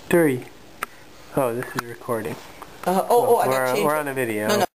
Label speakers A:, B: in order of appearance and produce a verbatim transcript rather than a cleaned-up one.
A: Three. Oh, this is recording.
B: Uh, oh, oh, I
A: we're,
B: got changed.
A: We're on a video.
B: No, no.